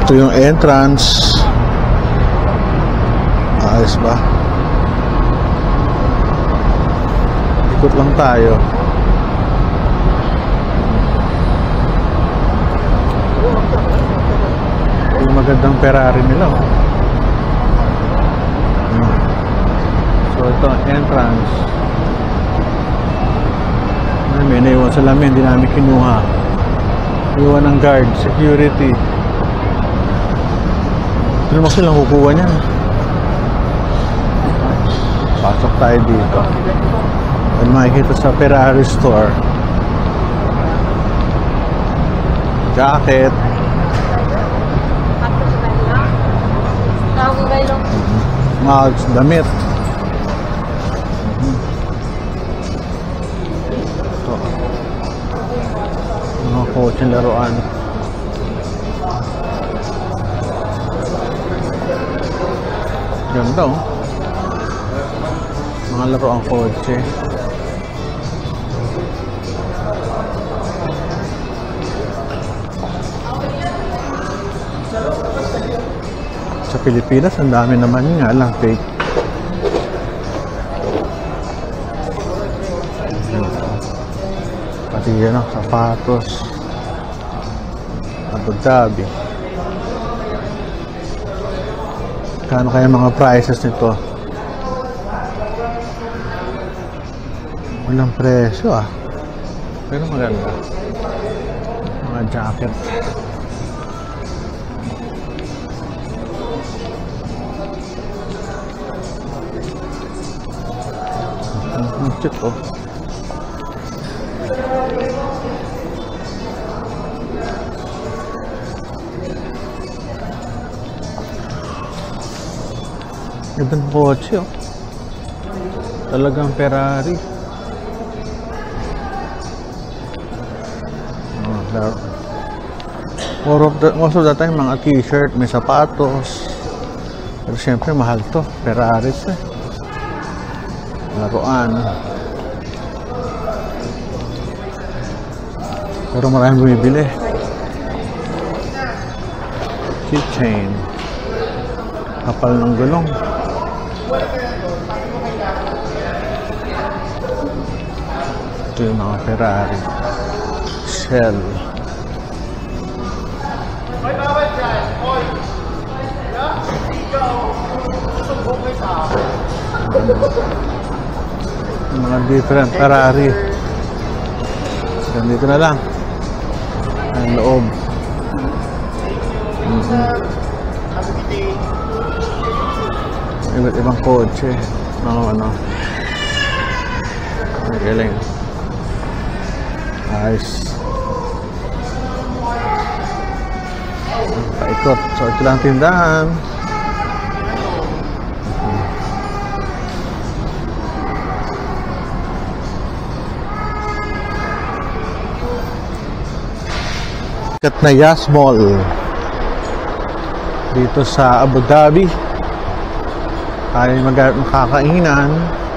Ito yung entrance. Ayos ba? Ikot lang tayo. Yung magandang Ferrari nila. So ito ang entrance. May naiwan sa lamin, hindi namin kinuha. Iwan ng guard, security. Ito naman silang kukuha niyan. Pasok tayo dito. At makikita sa Ferrari store. Jacket. Mga damit. Ito. Mga kotse laruan. Ganda oh. Mga laruan kotse. Sa Pilipinas, ang dami naman nga lang fake. Pati yan ang sapatos. Abu Dhabi. Kano kaya mga prices nito? Walang presyo ah. Pero maganda. Mga jacket. Ang cute oh. Gandang kotse oh. Talagang Ferrari. Most of the time mga t-shirt, may sapatos. Pero syempre mahal to. Ferrari eh. Laruan. Pero maraming bumibili. Keychain. Kapal ng gulong. Ito yung mga Ferrari. Shell. Mga different Ferrari. Ganito na lang ang loob. Iba't ibang kotse. Mga ano. Galing. Nice. Paikot. So ito lang tindahan. Sikat na Yas Mall dito sa Abu Dhabi. Tayo makakainan.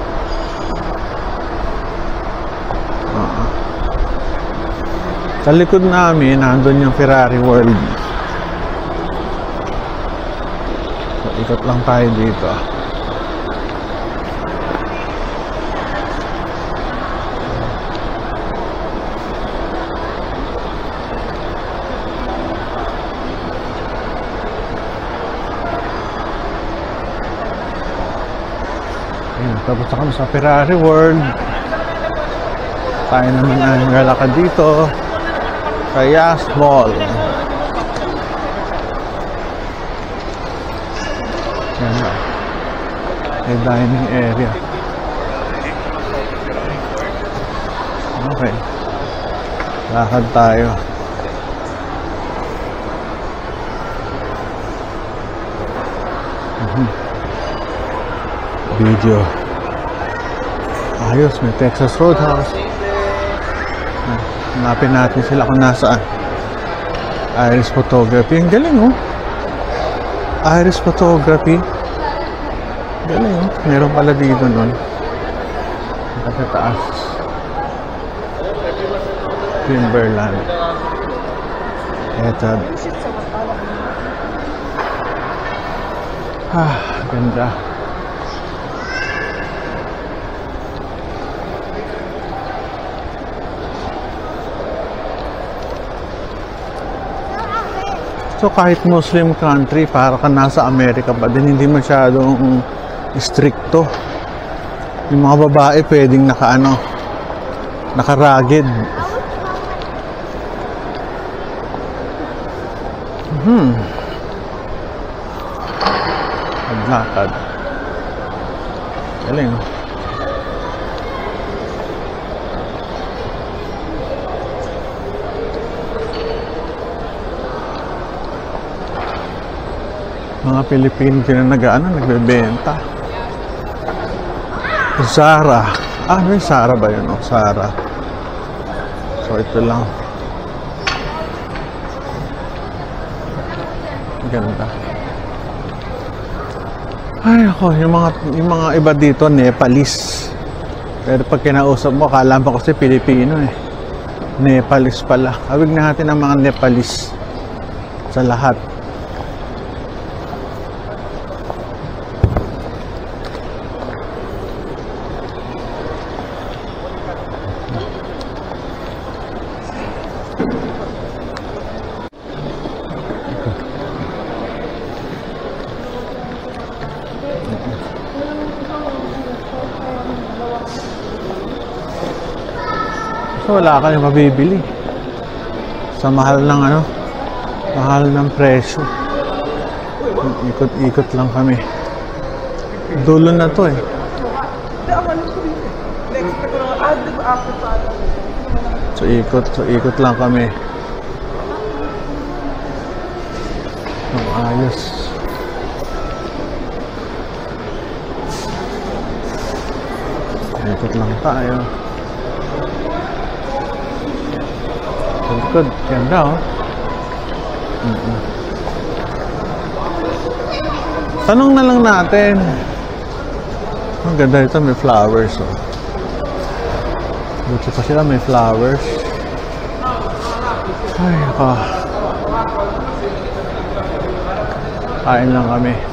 Sa likod namin nandun yung Ferrari World. So, ikot lang tayo dito. Tapos na kami sa Ferrari World. Tayo naman ang lalakad dito sa Yas Mall. Yan na. May dining area. Okay. Lakad tayo. Video. Ayos, may Texas Roadhouse. Hanapin natin sila kung nasaan. Iris Photography. Ang galing oh. Iris Photography. Galing oh. Meron pala dito nun. Sa taas. Timberland. Eto. Ganda. So kahit Muslim country, para ka nasa Amerika pa din, hindi masyadong stricto. Yung mga babae pwedeng nakaragid. Maglakad. Galing. Mga Pilipino din na nagbebenta. Zara. May Zara ba yun? Zara. So ito lang. Ganda. Ay ako, yung mga iba dito Nepalese. Pero pag kinausap mo, akala mo kasi Pilipino eh. Nepalese pala. Awig na natin ang mga Nepalese sa lahat. So wala ka yung mabibili sa mahal ng presyo. Ikot-ikot lang kami. Dulo na to eh. So ikot lang kami. Ang ayos. Ikot lang tayo. Good, ganda oh. Tanong na lang natin. Ang ganda ito, may flowers oh. Buti pa sila, may flowers. Ay, ako. Kain lang kami.